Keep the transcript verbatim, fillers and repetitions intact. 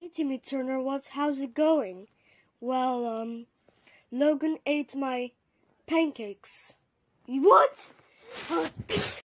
Hey Timmy Turner, what's how's it going? Well, um, Logan ate my pancakes. What?